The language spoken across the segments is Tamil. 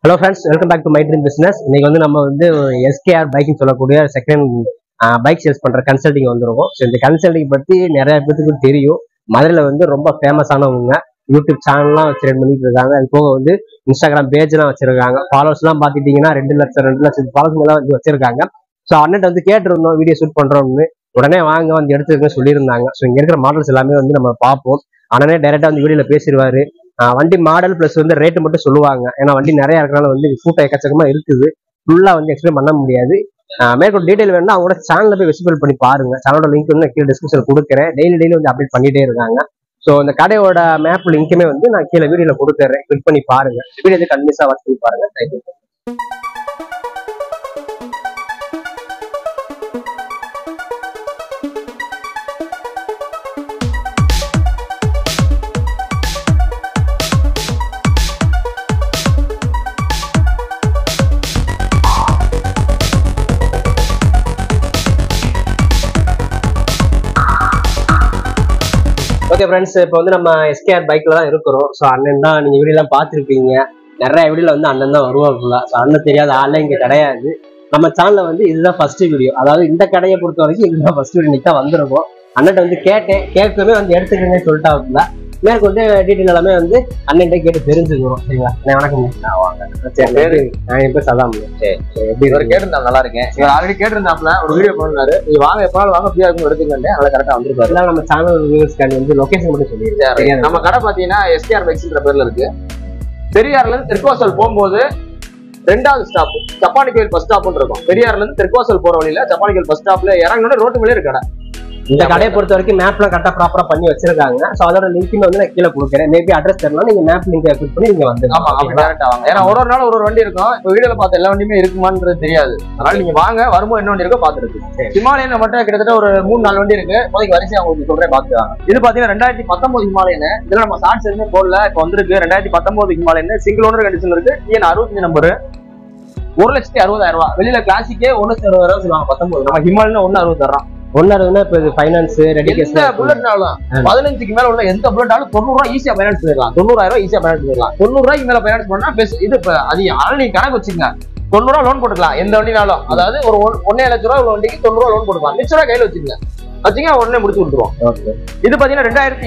Hello friends, welcome back to my dream business. இன்னைக்கு வந்து நம்ம வந்து SKR Bikes சொல்லக்கூடிய செகண்ட் பைக் சேல்ஸ் பண்ற கன்சல்டிங் வந்துருக்கோம். ஸோ இந்த கன்சல்டிங் பத்தி நிறைய பேருக்கு தெரியும். மதுரையில வந்து ரொம்ப ஃபேமஸானவங்க, யூடியூப் சேனல்லாம் வச்சு ரன் பண்ணிட்டு இருக்காங்க. அது போக வந்து இன்ஸ்டாகிராம் பேஜ்லாம் வச்சிருக்காங்க. ஃபாலோவர்ஸ் எல்லாம் பாத்துட்டீங்கன்னா 2 லட்சம் ஃபாலோவர்ஸ் எல்லாம் வந்து வச்சிருக்காங்க. ஸோ அண்ணன் வந்து கேட்டிருந்தோம் வீடியோ ஷூட் பண்றோம்னு, உடனே வாங்க வந்து எடுத்துருக்குன்னு சொல்லியிருந்தாங்க. ஸோ இங்க இருக்கிற மாடல்ஸ் எல்லாமே வந்து நம்ம பார்ப்போம். அண்ணனே டைரக்டா வந்து வீடியோல பேசிடுவாரு. வண்டி மாடல் பிளஸ் வந்து ரேட்டு மட்டும் சொல்லுவாங்க. ஏன்னா வண்டி நிறைய இருக்கிறனால வந்து கூட்டம் எக்கச்சக்கமா இருக்குது, ஃபுல்லா வந்து எக்ஸ்பிளைன் பண்ண முடியாது. மேற்கொண்டு டீடைல் வேணும்னா அவங்களோட சேனல்ல போய் விசிபிள் பண்ணி பாருங்க. சேனலோட லிங்க் வந்து கீழே டிஸ்கிரிப்ஷன் கொடுக்குறேன். டெய்லி வந்து அப்டேட் பண்ணிட்டே இருக்காங்க. ஸோ இந்த கடையோட மேப் லிங்க்குமே வந்து நான் கீழே வீடியோல கொடுத்துறேன், கிளிக் பண்ணி பாருங்க. வீடியோ வந்து கண்டினியூஸா வாட்ச் பண்ணி பாருங்க. தேங்க்யூ. ஓகே ஃப்ரெண்ட்ஸ், இப்போ வந்து நம்ம SKR பைக்ல தான் இருக்கிறோம். ஸோ அண்ணன் தான் நீங்க வீடியோலாம் பார்த்துருப்பீங்க. நிறைய வீடியோல வந்து அண்ணன் தான் வருவாப்புல. ஸோ அண்ணன் தெரியாத ஆளே இங்க கிடையாது. நம்ம சேனல்ல வந்து இதுதான் ஃபர்ஸ்ட் வீடியோ. அதாவது இந்த கடையை பொறுத்த வரைக்கும் இதுதான் ஃபர்ஸ்ட் வீடியோ. இன்னைக்கு தான் வந்திருக்கோம். அண்ணன் வந்து கேட்கவே வந்து எடுத்துக்கங்கன்னு சொல்லிட்டாப்புல. மேற்கு வந்து டீட்டெயில் எல்லாமே வந்து அண்ணன் கேட்டு தெரிஞ்சுக்கிறோம். சரிங்களா? வணக்கம். வாங்க. சரி, நான் என் பேர் சதாம். எப்படி கேட்டிருந்தா நல்லா இருக்கேன். ஆல்ரெடி கேட்டிருந்தாப்ல ஒரு வீடியோ போனாரு. நீ வாங்க, எப்பனாலும் வாங்க, ஃப்ரீயா இருக்கும் எடுத்துக்கங்க. நல்லா கரெக்டா வந்துருக்காரு. நம்ம சேனல் வியூவர்ஸ்க்கு வந்து லொகேஷன் மட்டும் சொல்லிடுறேன். நம்ம கடை பாத்தீங்கன்னா SKR பைக்ஸ்ன்ற பேர்ல இருக்கு. பெரியார்ல இருந்து தெற்குவாசல் போகும்போது 2வது ஸ்டாப் சப்பானி கோயில் பஸ் ஸ்டாப்னு இருக்கும். பெரியார்ல இருந்து தெற்குவாசல் போற வழியில சப்பானி கோயில் பஸ் ஸ்டாப்ல இறங்கினோட ரோட்டு மேலே இருக்கு கடை. இந்த கடையை பொறுத்த வரைக்கும் மேப்லாம் கரெக்டா ப்ராப்பரா பண்ணி வச்சிருக்காங்க. ஸோ அதோட லிங்க் வந்து நான் கீழே கொடுக்குறேன். மேபி அட்ரஸ் தெரியலாம், நீங்க மேப் லிங்க் கிளிக் பண்ணி நீங்க வந்து டேரக்டா வாங்க. ஏன்னா ஒரு நாள் ஒரு வண்டி இருக்கும். இப்போ வீடியோல பார்த்த எல்லா வண்டியுமே இருக்குமான்றது தெரியாது. அதனால நீங்க வாங்க, வரும்போது என்ன வண்டி இருக்கோ பாத்துருக்கு. ஹிமாலயன் மட்டும் கிட்டத்தட்ட ஒரு 3-4 வண்டி இருக்கு. இப்போதைக்கு வரிசையா உங்களுக்கு சொல்றேன், பாத்துக்காங்க. இது பாத்தீங்கன்னா 2019 ஹிமாலயன். இதுல நம்ம ஷார்ட்ஸ் எதுவுமே போடல. இப்போ வந்திருக்கு 2019 ஹிமாலயன். சிங்கிள் ஓனர் கண்டிஷன் இருக்கு. TN 65 number. 1,60,000 ரூபாய். வெளியில கிளாசிக்கே 1,60,000 சொல்லுவாங்க. 19 நம்ம ஹிமாலயன் 1,60 தர்றோம். 1,60 இப்போ ஃபைனான்ஸ் ரெடி கேஸ் புல்லட்னாலும் 15க்கு மேல உள்ள எந்த புல்லட்னாலும் 90 ரூபாய் ஈஸியா ஃபைனான்ஸ் பண்ணிடலாம். 90,000 ரூபாய் ஈஸியா ஃபைனான்ஸ் பண்ணிடலாம். 90 ரூபாய்க்கு மேல ஃபைனான்ஸ் பண்ணா இது அது அதனால நீங்க கணக்கு வச்சுக்கங்க. 90 ரூபாய் லோன் போட்டுக்கலாம் எந்த வண்டினாலும். அதாவது ஒரு 1,50,000 ரூபாய் உள்ள வண்டிக்கு 90 ரூபாய் லோன் போட்டுக்கலாம். மிச்ச ரூபாய் கையில வச்சுங்க உடனே முடிச்சு கொடுத்துருவோம். இது பாத்தீங்கன்னா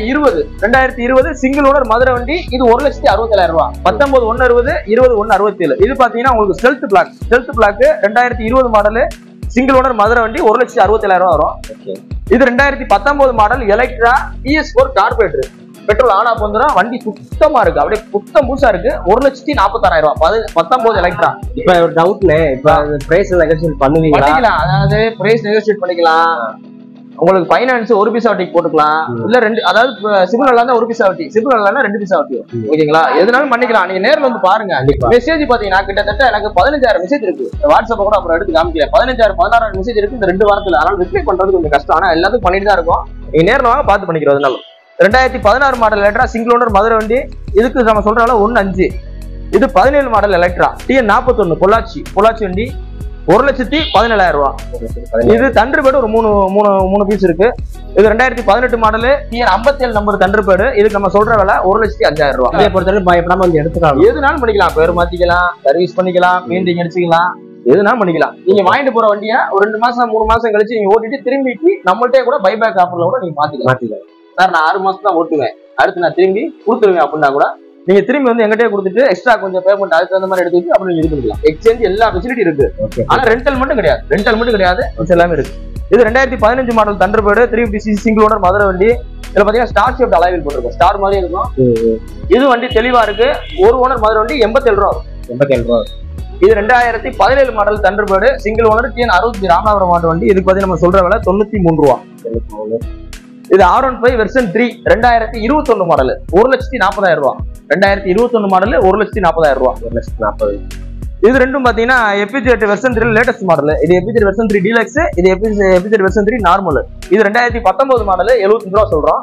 2020 சிங்கிள் ஓனர் மதுரை வண்டி. இது 1,67,000 ரூபாய். 19 160 20 167. இது பாத்தீங்கன்னா உங்களுக்கு stealth black 2020 model single owner Madurai வண்டி 1,67,000 ரூபாய் வரும். இது 2019 model Electra ES4 carburettor. Petrol ஆனா போந்துடும். வண்டி சுத்தமா இருக்கு, அப்படியே புத்தம் பூசா இருக்கு. 1,46,000 ரூபாய். 19 எலக்ட்ரா. இப்ப ஒரு டவுட்னே, இப்ப பிரைஸ் நெகோஷியேட் பண்ணுவீங்களா? அதாவது பிரைஸ் நெகோஷியேட் பண்ணிக்கலாம். உங்களுக்கு ஃபைனான்ஸ் ஒரு பீஸா வட்டிக்கு போட்டுக்கலாம். இல்ல 2, அதாவது சிபில் நல்லா இருந்தா 1 பீஸா வட்டி, சிபில் நல்லா 2 பீஸா வட்டி. ஓகேங்களா? எதுனாலும் பண்ணிக்கலாம். நீங்க நேர்ல வந்து பாருங்க. மெசேஜ் பாத்தீங்கன்னா கிட்டத்தட்ட எனக்கு 15,000 மெசேஜ் இருக்கு. வாட்ஸ்அப் கூட அப்புறம் எடுத்து காமிக்கல. 15,000-16,000 மெசேஜ் இருக்கு இந்த 2 வாரத்துல. அதனால ரிப்ளை பண்றது கொஞ்சம் கஷ்டம். ஆனா எல்லாத்துக்கும் பண்ணிட்டு தான் இருக்கும். நீங்க நேர்ல வாங்க, பார்த்து பண்ணிக்கிறோம். அதனால 2016 model Electra single owner Madurai வண்டி. இதுக்கு நம்ம சொல்ற 1,05. இது 17 மாடல் எலக்ட்ரா TN 41 பொள்ளாச்சி வண்டி. 1,17,000 ரூபாய். இது தண்டர்பேடு ஒரு 3 பீஸ் இருக்கு. இது 2018 மாடலு TN 57 நம்பர் தண்டர்பேடு. இதுக்கு நம்ம சொல்ற விலை 1,05,000 ரூபாய். அதே பொறுத்தவரை பயப்படாம வந்து எடுத்துக்கலாம். எதுனாலும் பண்ணிக்கலாம். பேர் மாத்திக்கலாம், சர்வீஸ் பண்ணிக்கலாம், பெயிண்டிங் அடிச்சுக்கலாம், எதுனாலும் பண்ணிக்கலாம். நீங்க வாங்கிட்டு போற வண்டியை ஒரு 2 மாசம் 3 மாசம் கழிச்சு நீங்க ஓட்டிட்டு திரும்பிட்டு நம்மள்ட்டே கூட பைபேக் ஆஃபர்ல கூட நீங்க மாத்திக்கலாம். சார் நான் 6 மாசம் தான் ஓட்டுவேன், அடுத்து நான் திரும்பி கொடுத்துருவேன் அப்படின்னா கூட நீங்க திரும்பி வந்து எங்கிட்டே கொடுத்துட்டு எக்ஸ்ட்ரா கொஞ்சம் பேமெண்ட் அதுக்கு அந்த மாதிரி எடுத்து அப்படி நீங்க இது பண்ணிக்கலாம். எக்ஸ்சேஞ்ச் எல்லா ஃபெசிலிட்டி இருக்கு. ஆனா ரெண்டல் மட்டும் கிடையாது. எல்லாமே இருக்கு. இது 2015 model Thunderbird 350cc single owner Madurai வண்டி. இதுல பாத்தீங்கன்னா ஸ்டார் ஷேப்ட் அலைவில் போட்டிருக்கோம். ஸ்டார் மாதிரி இருக்கும். இது வண்டி தெளிவா இருக்கு. ஒரு ஓனர் மதுரை வண்டி 87 ரூபாய். இது 2017 model Thunderbird single owner TN 60 Ramanathapuram model வண்டி. இதுக்கு பாத்தீங்கன்னா நம்ம சொல்ற விலை 93 ரூபாய். இது R15 வெர்ஷன் 3 2021 மாடல் 1,40,000 ரூபாய். 2021 மாடல் 1,40,000 ரூபாய். 1,40,000. இது ரெண்டும் பாத்தீங்கன்னா FZ வெர்ஷன் 3 லேட்டஸ்ட் மாடல். இது FZ வெர்ஷன் 3 டீலக்ஸ். இது FZ வெர்ஷன் 3 நார்மல். இது 2019 மாடல் 75 ரூபாய் சொல்றோம்.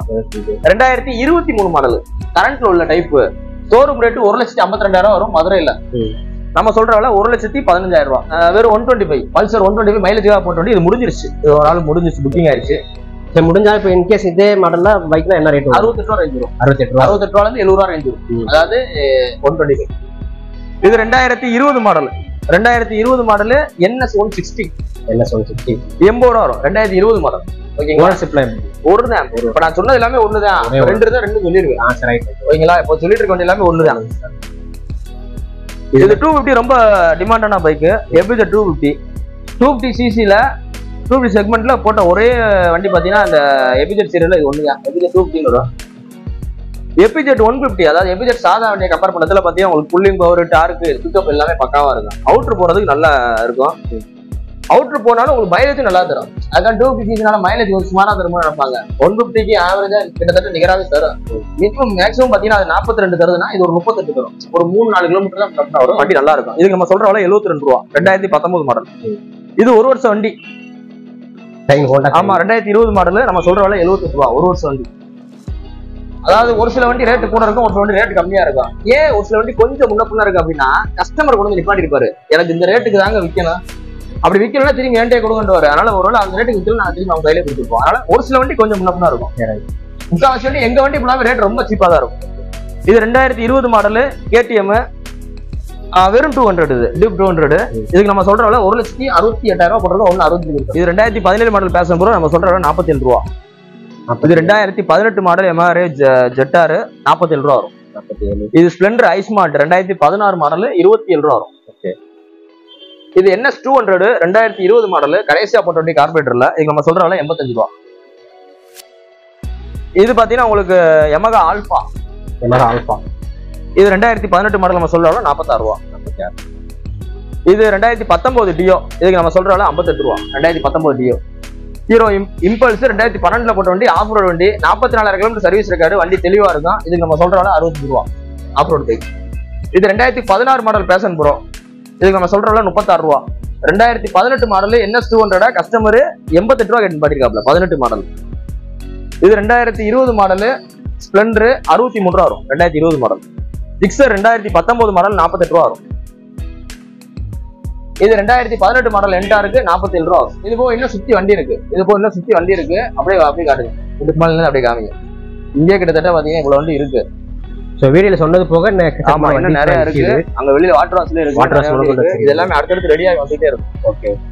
2023 மாடல் கரண்ட்ல உள்ள டைப். ஷோரூம் ரேட் 1,52,000 வரும் மதுரையில. நம்ம சொல்ற விலை 1,15,000 ரூபாய். வெறும் 125 பல்சர் 125 மைலேஜ் போட்ட வண்டி. இது முடிஞ்சிருச்சு. இது ஒரு நாள் முடிஞ்சிருச்சு, புக்கிங் ஆயிடுச்சு. முடிஞ்சா இப்ப இன்கேஸ் இதே மாடல்ல பைக்னா என்ன ரேட்? 68 ரூபா ரேஞ்ச் வரும். 68 ரூபால இருந்து 70 ரூபா ரேஞ்ச் வரும். அதாவது 125. இது 2020 மாடல். 2020 model NS 160. NS 160 80 வரும். 2020 மாடல். ஓகேங்களா? ஓனர்ஷிப்ல ஒண்ணுதான். இப்ப நான் சொன்னது எல்லாமே ஒண்ணுதான். ரெண்டு சொல்லிருக்கேன். ஓகேங்களா? இப்போ சொல்லிட்டு இருக்க எல்லாமே ஒண்ணுதான். இது 250 ரொம்ப டிமாண்டான பைக். FZ 250. 250 சிசில 250 செக்மெண்ட்ல போட்ட ஒரே வண்டி பாத்தீங்கன்னா இந்த FZ சீரியல்ல இது ஒண்ணுதான். FZ 250 வரும். FZ 150 அதாவது FZ சாதா வண்டியை கம்பேர் பண்ணதுல பாத்தீங்கன்னா உங்களுக்கு புல்லிங் பவர், டார்க், பிக்கப் எல்லாமே பக்காவா இருக்கும். அவுட்டர் போறதுக்கு நல்லா இருக்கும். அவுட்டர் போனாலும் உங்களுக்கு மைலேஜ் நல்லா தரும். அதுக்கான 250 மைலேஜ் ஒரு சுமாரா தரும்னு நினைப்பாங்க. 150க்கு ஆவரேஜா கிட்டத்தட்ட நிகராகவே தரும். மினிமம் மேக்ஸிமம் பாத்தீங்கன்னா அது 42 தருதுன்னா இது ஒரு 38 தரும். ஒரு 3-4 கிலோமீட்டர் தான் கரெக்டா வரும். வண்டி நல்லா இருக்கும். இதுக்கு நம்ம சொல்ற விலை 72 ரூபா. 2019 மாடல். இது ஒரு வருஷம் வண்டி. ஆமா, 2020 மாடல். நம்ம சொல்ற விலை 78 ரூபா. ஒரு வருஷம் வண்டி. அதாவது ஒரு சில வண்டி ரேட்டு கூட இருக்கும், ஒரு சில வண்டி ரேட்டு கம்மியா இருக்கும். ஏன் ஒரு சில வண்டி கொஞ்சம் முன்ன பின்ன இருக்கு அப்படின்னா கஸ்டமர் கொண்டு வந்து நிப்பாட்டி இருப்பாரு. எனக்கு இந்த ரேட்டுக்கு தாங்க விற்கணும், அப்படி விற்கணும்னா திரும்பி என்கிட்ட கொடுங்கன்ட்டு. அதனால ஒரு வேளை அந்த ரேட்டுக்கு விற்கணும், நான் திரும்பி அவங்க கையில கொடுத்துருப்போம். அதனால ஒரு சில வண்டி கொஞ்சம் முன்ன பின்ன இருக்கும். முக்கால்வாசி வண்டி எங்க வண்டி ஃபுல்லாவே ரேட் ரொம்ப சீப்பா தான் இருக்கும். இது 2020 மாடல் KTM வெறும் 200. இது டிப் 200. இதுக்கு நம்ம சொல்ற விலை 1,68,000 போடுறது 1,60. இது 2017 மாடல் பேசன் ப்ரோ. நம்ம சொல்ற விலை 47 ரூபா. இது 2018 மாடல் MRA ஜெட்டார் 47 ரூபா வரும். இது ஸ்பிளெண்டர் ஐஸ்மார்ட் 2016 மாடல் 27 ரூபா வரும். இது NS 200 2020 மாடல் கடைசியா போட்ட வண்டி கார்பரேட்டர்ல. இதுக்கு நம்ம சொல்ற விலை 85 ரூபா. இது பாத்தீங்கன்னா உங்களுக்கு Yamaha ஆல்பா. இது 2018 மாடல் நம்ம சொல்ற விலை 46 ரூபா. இது 2019 டியோ. இதுக்கு நம்ம சொல்ற விலை 58 ரூபா. 2019 டியோ. ஹீரோ இம்பல்ஸ் 2012 போட்ட வண்டி, ஆஃப் ரோடு வண்டி, 44,000 கிலோமீட்டர் சர்வீஸ் ரெக்கார்டு. வண்டி தெளிவா இருக்கும். இதுக்கு நம்ம சொல்ற விலை 65 ரூபா. Off road bike. இது 2016 மாடல் பேஷன் ப்ரோ. இதுக்கு நம்ம சொல்ற விலை 36 ரூபா. 2018 மாடல் NS 200 கஸ்டமர் 88 ரூபா கேட்டு பாட்டிருக்காப்ல. 18 மாடல். இது 2020 மாடல் ஸ்பிளெண்டர் 63 ரூபா வரும். 2020 மாடல். ஜிக்ஸர் 2019 மாடல் 48 ரூபா வரும். இது 2018 மாடல் என்டாருக்கு 47 ரூபா வரும். இது போக இன்னும் சுத்தி வண்டி இருக்கு. அப்படியே காட்டுங்க. இதுக்கு மேல அப்படியே காமிங்க. இங்கே கிட்டத்தட்ட பாத்தீங்கன்னா இவ்வளவு வண்டி இருக்கு. வீடியோல சொன்னது போக இன்னும் நிறைய இருக்கு. அங்க வெளியில வாட்டர் வாஷ்ல இருக்கு. இது எல்லாமே அடுத்தடுத்து ரெடியாக வந்துட்டே இருக்கும். ஓகே.